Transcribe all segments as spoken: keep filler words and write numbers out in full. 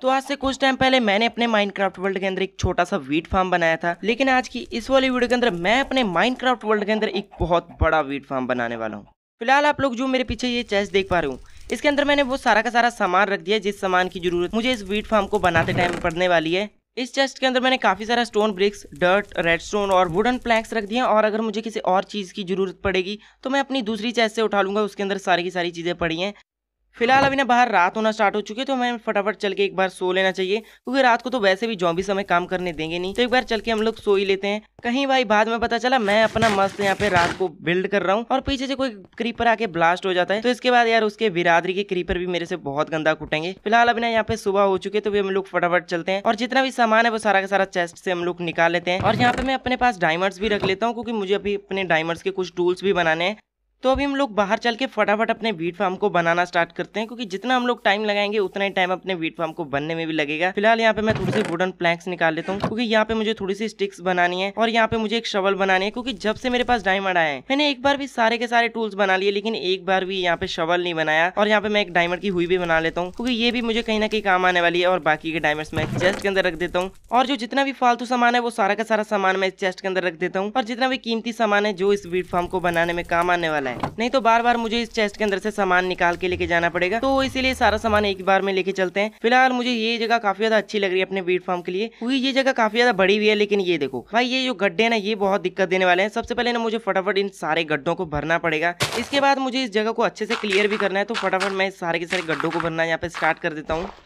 तो आज से कुछ टाइम पहले मैंने अपने माइनक्राफ्ट वर्ल्ड के अंदर एक छोटा सा वीट फार्म बनाया था, लेकिन आज की इस वाली वीडियो के अंदर मैं अपने माइनक्राफ्ट वर्ल्ड के अंदर एक बहुत बड़ा वीट फार्म बनाने वाला हूँ। फिलहाल आप लोग जो मेरे पीछे ये चेस्ट देख पा रहे हो, इसके अंदर मैंने वो सारा का सारा सामान रख दिया जिस सामान की जरूरत मुझे इस वीट फार्म को बनाते टाइम पड़ने वाली है। इस चेस्ट के अंदर मैंने काफी सारा स्टोन ब्रिक्स, डर्ट, रेडस्टोन और वुडन प्लैंक्स रख दिए हैं, और अगर मुझे किसी और चीज की जरूरत पड़ेगी तो मैं अपनी दूसरी चेस्ट से उठा लूंगा, उसके अंदर सारी की सारी चीजें पड़ी हैं। फिलहाल अभी ना बाहर रात होना स्टार्ट हो चुकी है, तो हमें फटाफट चल के एक बार सो लेना चाहिए, क्योंकि रात को तो वैसे भी जॉम्बी समय काम करने देंगे नहीं। तो एक बार चल के हम लोग सो ही लेते हैं। कहीं भाई बाद में पता चला मैं अपना मस्त यहाँ पे रात को बिल्ड कर रहा हूँ और पीछे से कोई क्रीपर आके ब्लास्ट हो जाता है, तो इसके बाद यार उसके बिरादरी के क्रीपर भी मेरे से बहुत गंदा कुटेंगे। फिलहाल अभी ना यहाँ पे सुबह हो चुकी है, तो भी हम लोग फटाफट चलते हैं और जितना भी सामान है वो सारा का सारा चेस्ट से हम लोग निकाल लेते हैं। और यहाँ पे मैं अपने पास डायमंड्स भी रख लेता हूँ, क्योंकि मुझे अभी अपने डायमंड्स के कुछ टूल्स भी बनाने हैं। तो अभी हम लोग बाहर चल के फटाफट अपने वीट फार्म को बनाना स्टार्ट करते हैं, क्योंकि जितना हम लोग टाइम लगाएंगे उतना ही टाइम अपने वीट फार्म को बनने में भी लगेगा। फिलहाल यहाँ पे मैं थोड़ी सी वुडन प्लैंक्स निकाल लेता हूँ, क्योंकि यहाँ पे मुझे थोड़ी सी स्टिक्स बनानी है और यहाँ पे मुझे एक शवल बनानी है, क्योंकि जब से मेरे पास डायमंड आए हैं मैंने एक बार भी सारे के सारे टूल्स बना लिए, लेकिन एक बार भी यहाँ पे शवल नहीं बनाया। और यहाँ पे मैं एक डायमंड की हुई भी बना लेता हूँ, क्योंकि ये भी मुझे कहीं ना कहीं काम आने वाली है। और बाकी के डायमंड्स मैं चेस्ट के अंदर रख देता हूँ, और जो जितना भी फालतू सामान है वो सारा का सारा सामान मैं चेस्ट के अंदर रख देता हूँ, और जितना भी कीमती सामान है जो इस वीट फार्म को बनाने में काम आने वाला है, नहीं तो बार बार मुझे इस चेस्ट के अंदर से सामान निकाल के लेके जाना पड़ेगा, तो इसीलिए सारा सामान एक बार में लेके चलते हैं। फिलहाल मुझे ये जगह काफी ज्यादा अच्छी लग रही है अपने वीट फार्म के लिए, क्योंकि ये जगह काफी ज्यादा बड़ी भी है। लेकिन ये देखो भाई, ये जो गड्ढे हैं ना, ये बहुत दिक्कत देने वाले हैं। सबसे पहले ना मुझे फटाफट इन सारे गड्ढों को भरना पड़ेगा, इसके बाद मुझे इस जगह को अच्छे से क्लियर भी करना है। तो फटाफट मैं इस सारे के सारे गड्ढों को भरना यहाँ पे स्टार्ट कर देता हूँ।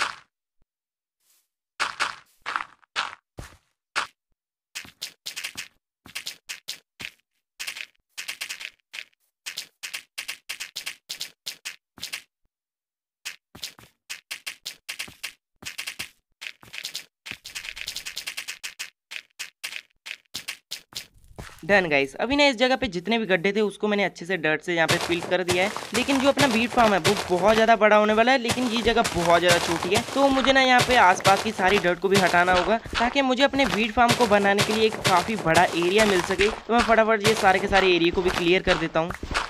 डन गाइस, अभी ना इस जगह पे जितने भी गड्ढे थे उसको मैंने अच्छे से डर्ट से यहाँ पे फिल कर दिया है। लेकिन जो अपना वीट फार्म है वो बहुत ज्यादा बड़ा होने वाला है, लेकिन ये जगह बहुत ज्यादा छोटी है, तो मुझे ना यहाँ पे आसपास की सारी डर्ट को भी हटाना होगा, ताकि मुझे अपने वीट फार्म को बनाने के लिए एक काफी बड़ा एरिया मिल सके। तो मैं फटाफट ये सारे के सारे एरिया को भी क्लियर कर देता हूँ।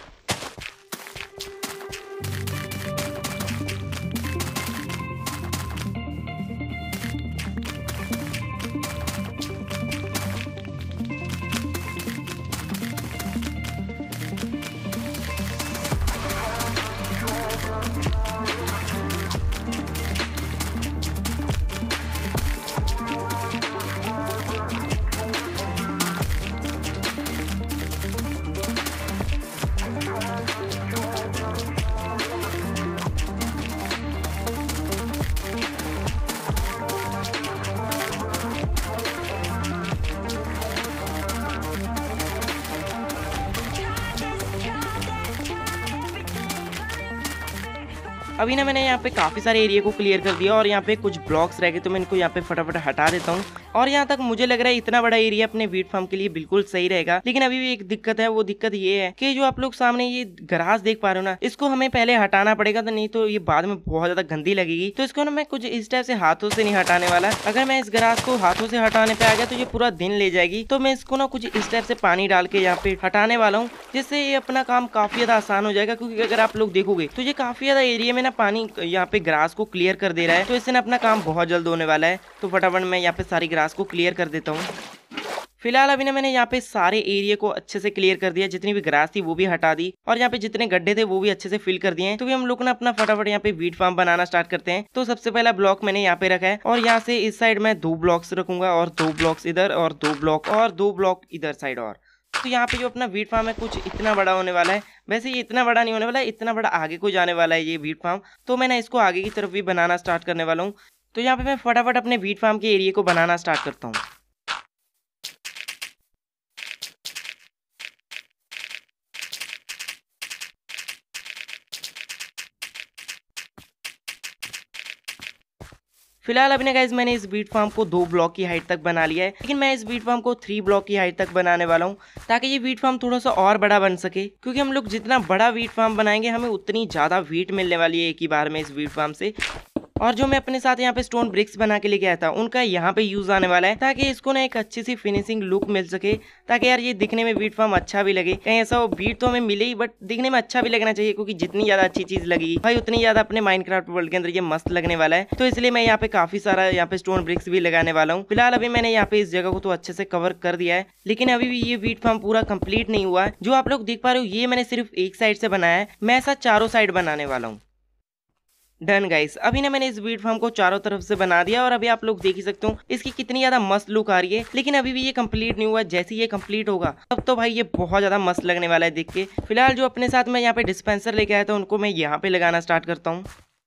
अभी ना मैंने यहाँ पे काफी सारे एरिया को क्लियर कर दिया, और यहाँ पे कुछ ब्लॉक्स रह गए, तो मैं इनको यहाँ पे फटाफट हटा देता हूँ। और यहाँ तक मुझे लग रहा है इतना बड़ा एरिया अपने वीट फार्म के लिए बिल्कुल सही रहेगा। लेकिन अभी भी एक दिक्कत है, वो दिक्कत ये है कि जो आप लोग सामने ये ग्रास देख पा रहे हो ना, इसको हमें पहले हटाना पड़ेगा, तो नहीं तो ये बाद में बहुत ज्यादा गंदी लगेगी। तो इसको ना मैं कुछ इस टाइप से हाथों से नहीं हटाने वाला। अगर मैं इस ग्रास को हाथों से हटाने पे आ गया तो ये पूरा दिन ले जाएगी, तो मैं इसको ना कुछ इस टाइप से पानी डाल के यहाँ पे हटाने वाला हूँ, जिससे ये अपना काम काफी ज्यादा आसान हो जाएगा। क्योंकि अगर आप लोग देखोगे तो ये काफी ज्यादा एरिया में ना पानी यहाँ पे ग्रास को क्लियर कर दे रहा है, तो इससे ना अपना काम बहुत जल्द होने वाला है। तो फटाफट मैं यहाँ पे सारी ग्रास को क्लियर कर देता हूँ। फिलहाल अभी ना मैंने यहाँ पे सारे एरिया को अच्छे से क्लियर कर दिया, जितनी भी ग्रास थी वो भी हटा दी, और यहाँ पे जितने गड्ढे थे वो भी अच्छे से फिल कर दिए हैं। तो भी हम लोग ना अपना फटाफट यहाँ पे वीट फार्म बनाना स्टार्ट करते हैं। तो सबसे पहला ब्लॉक मैंने यहाँ पे रखा है, और यहाँ से इस साइड में दो ब्लॉक्स रखूंगा, और दो ब्लॉक्स इधर, और दो ब्लॉक और दो ब्लॉक इधर साइड। और तो यहाँ पे जो अपना वीट फार्म है कुछ इतना बड़ा होने वाला है। वैसे ये इतना बड़ा नहीं होने वाला है, इतना बड़ा आगे को जाने वाला है ये वीट फार्म। तो मैं ना इसको आगे की तरफ भी बनाना स्टार्ट करने वाला हूँ। तो यहाँ पे मैं फटाफट अपने वीट फार्म के एरिया को बनाना स्टार्ट करता हूँ। फिलहाल अभी ना गाइस मैंने इस वीट फार्म को दो ब्लॉक की हाइट तक बना लिया है, लेकिन मैं इस वीट फार्म को थ्री ब्लॉक की हाइट तक बनाने वाला हूँ, ताकि ये वीट फार्म थोड़ा सा और बड़ा बन सके। क्योंकि हम लोग जितना बड़ा वीट फार्म बनाएंगे हमें उतनी ज्यादा वीट मिलने वाली है एक ही बार में इस वीट फार्म से। और जो मैं अपने साथ यहाँ पे स्टोन ब्रिक्स बना के लेके आया था उनका यहाँ पे यूज आने वाला है, ताकि इसको ना एक अच्छी सी फिनिशिंग लुक मिल सके, ताकि यार ये दिखने में वीट फार्म अच्छा भी लगे। कहीं ऐसा हो वीट तो हमें मिले ही बट दिखने में अच्छा भी लगना चाहिए, क्योंकि जितनी ज्यादा अच्छी चीज लगी भाई उतनी ज्यादा अपने माइनक्राफ्ट वर्ल्ड के अंदर ये मस्त लगने वाला है। तो इसलिए मैं यहाँ पे काफी सारा यहाँ पे स्टोन ब्रिक्स भी लगाने वाला हूँ। फिलहाल अभी मैंने यहाँ पे इस जगह को तो अच्छे से कवर कर दिया है, लेकिन अभी भी ये वीट फार्म पूरा कंप्लीट नहीं हुआ है। जो आप लोग देख पा रहे हो ये मैंने सिर्फ एक साइड से बनाया है, मैं ऐसा चारों साइड बनाने वाला हूँ। डन गाइस, अभी ना मैंने इस वीट फार्म को चारों तरफ से बना दिया और अभी आप लोग देख ही सकते हो इसकी कितनी ज्यादा मस्त लुक आ रही है। लेकिन अभी भी ये कंप्लीट नहीं हुआ, जैसे ये कंप्लीट होगा तब तो भाई ये बहुत ज्यादा मस्त लगने वाला है देख के। फिलहाल जो अपने साथ मैं यहाँ पे डिस्पेंसर लेके आया था उनको मैं यहाँ पे लगाना स्टार्ट करता हूँ।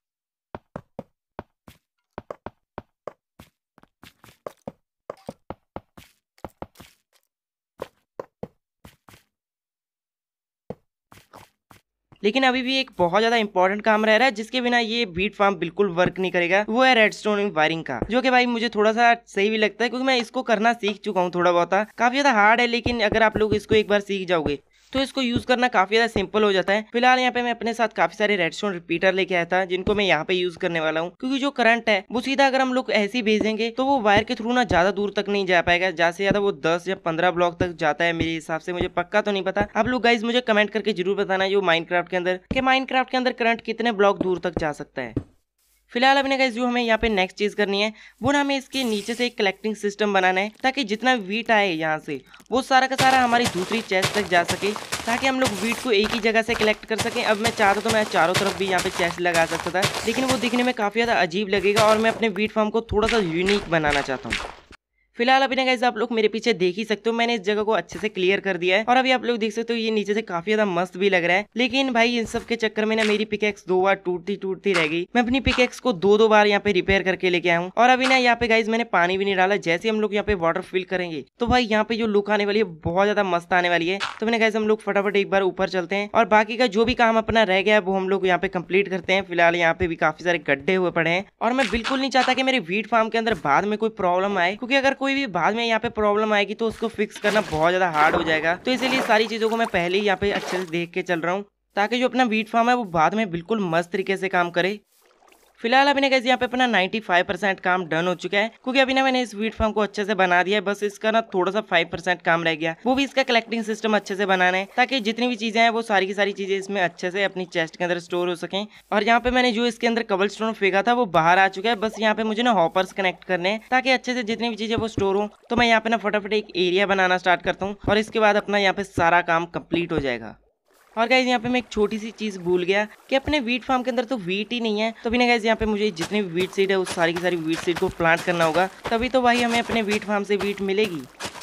लेकिन अभी भी एक बहुत ज्यादा इंपॉर्टेंट काम रह रहा है जिसके बिना ये वीट फार्म बिल्कुल वर्क नहीं करेगा, वो है रेडस्टोन वायरिंग का, जो कि भाई मुझे थोड़ा सा सही भी लगता है क्योंकि मैं इसको करना सीख चुका हूँ थोड़ा बहुत। काफी ज्यादा हार्ड है, लेकिन अगर आप लोग इसको एक बार सीख जाओगे तो इसको यूज करना काफी ज्यादा सिंपल हो जाता है। फिलहाल यहाँ पे मैं अपने साथ काफी सारे रेडस्टोन रिपीटर लेके आया था जिनको मैं यहाँ पे यूज करने वाला हूँ, क्योंकि जो करंट है वो सीधा अगर हम लोग ऐसे ही भेजेंगे तो वो वायर के थ्रू ना ज्यादा दूर तक नहीं जा पाएगा, ज्यादा से ज्यादा वो दस या पंद्रह ब्लॉक तक जाता है मेरे हिसाब से, मुझे पक्का तो नहीं पता। आप लोग गाइज मुझे कमेंट करके जरूर बताना जो माइनक्राफ्ट के अंदर के माइनक्राफ्ट के अंदर करंट कितने ब्लॉक दूर तक जा सकता है। फिलहाल अभी गाइस जो हमें यहाँ पे नेक्स्ट चीज करनी है वो ना हमें इसके नीचे से एक कलेक्टिंग सिस्टम बनाना है, ताकि जितना वीट आए यहाँ से वो सारा का सारा हमारी दूसरी चेस्ट तक जा सके, ताकि हम लोग वीट को एक ही जगह से कलेक्ट कर सकें। अब मैं चाहता तो मैं चारों तरफ भी यहाँ पे चेस्ट लगा सकता था, लेकिन वो दिखने में काफी ज्यादा अजीब लगेगा और मैं अपने वीट फार्म को थोड़ा सा यूनिक बनाना चाहता हूँ। फिलहाल अभी ना गाइस आप लोग मेरे पीछे देख ही सकते हो मैंने इस जगह को अच्छे से क्लियर कर दिया है और अभी आप लोग देख सकते हो ये नीचे से काफी ज्यादा मस्त भी लग रहा है। लेकिन भाई इन सब के चक्कर में ना मेरी पिकेक्स दो बार टूटती टूटती रह गई। मैं अपनी पिकेक्स को दो दो बार यहाँ पे रिपेयर करके लेके आया हूँ और अभी ना यहाँ पे गाइस मैंने पानी भी नहीं डाला। जैसे हम लोग यहाँ पे वाटर फिल करेंगे तो भाई यहाँ पे जो लुक आने वाली है बहुत ज्यादा मस्त आने वाली है। तो मैंने गाइस हम लोग फटाफट एक बार ऊपर चलते हैं और बाकी का जो भी काम अपना रह गया है वो हम लोग यहाँ पे कंप्लीट करते हैं। फिलहाल यहाँ पे भी काफी सारे गड्ढे हुए पड़े हैं और मैं बिल्कुल नहीं चाहता कि मेरे वीट फार्म के अंदर बाद में कोई प्रॉब्लम आए, क्योंकि अगर कोई भी बाद में यहाँ पे प्रॉब्लम आएगी तो उसको फिक्स करना बहुत ज्यादा हार्ड हो जाएगा। तो इसीलिए सारी चीजों को मैं पहले ही यहाँ पे अच्छे से देख के चल रहा हूँ, ताकि जो अपना वीट फार्म है वो बाद में बिल्कुल मस्त तरीके से काम करे। फिलहाल अभी ना गाइस यहाँ पे अपना पचानवे परसेंट काम डन हो चुका है, क्योंकि अभी ना मैंने इस वीट फार्म को अच्छे से बना दिया है। बस इसका ना थोड़ा सा पाँच परसेंट काम रह गया, वो भी इसका कलेक्टिंग सिस्टम अच्छे से बनाना है, ताकि जितनी भी चीजें हैं वो सारी की सारी चीजें इसमें अच्छे से अपनी चेस्ट के अंदर स्टोर हो सकें। और यहाँ पे मैंने जो इसके अंदर कबल स्टोन फेंका था वो बाहर आ चुका है। बस यहाँ पे मुझे ना हॉपर्स कनेक्ट करने हैं ताकि अच्छे से जितनी भी चीजें वो स्टोर हो। तो मैं यहाँ पे ना फटाफट एक एरिया बनाना स्टार्ट करता हूँ और इसके बाद अपना यहाँ पे सारा काम कंप्लीट हो जाएगा। और गाइज यहाँ पे मैं एक छोटी सी चीज भूल गया कि अपने वीट फार्म के अंदर तो वीट ही नहीं है, तो भी ना गाइज यहाँ पे मुझे जितनी भी वीट सीड है उस सारी की सारी वीट सीड को प्लांट करना होगा, तभी तो भाई हमें अपने वीट फार्म से वीट मिलेगी।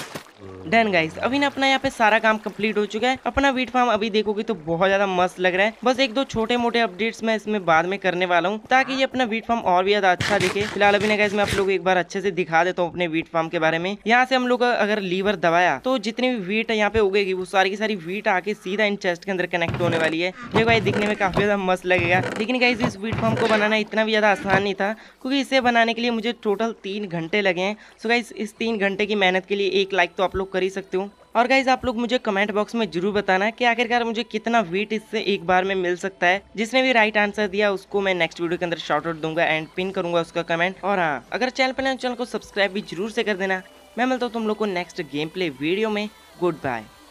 डन गाइस, अभी ना अपना यहाँ पे सारा काम कंप्लीट हो चुका है। अपना वीट फार्म अभी देखोगे तो बहुत ज्यादा मस्त लग रहा है। बस एक दो छोटे मोटे अपडेट्स मैं इसमें बाद में करने वाला हूँ, ताकि ये अपना वीट फार्म और भी ज्यादा अच्छा दिखे। फिलहाल अभी ना गाइस मैं आप लोग एक बार अच्छे से दिखा देता हूँ अपने वीट फार्म के बारे में। यहाँ से हम लोग अगर लीवर दबाया तो जितनी भी वीट यहाँ पे उगेगी वो सारी की सारी वीट आके सीधा इन चेस्ट के अंदर कनेक्ट होने वाली है। ये भाई दिखने में काफी ज्यादा मस्त लगेगा। लेकिन गाइस इस वीट फार्म को बनाना इतना भी ज्यादा आसान नहीं था, क्योंकि इसे बनाने के लिए मुझे टोटल तीन घंटे लगे हैं। सो गाइस इस तीन घंटे की मेहनत के लिए एक लाइक तो आप लोग कर ही सकते हो। और गाइज आप लोग मुझे कमेंट बॉक्स में जरूर बताना कि आखिरकार मुझे कितना वीट इससे एक बार में मिल सकता है। जिसने भी राइट आंसर दिया उसको मैं नेक्स्ट वीडियो के अंदर शॉर्ट आउट दूंगा एंड पिन करूंगा उसका कमेंट। और हाँ, अगर चैनल पर नए चैनल को सब्सक्राइब भी जरूर से कर देना। मैं मिलता हूँ तुम लोग को नेक्स्ट गेम प्ले वीडियो में। Good bye.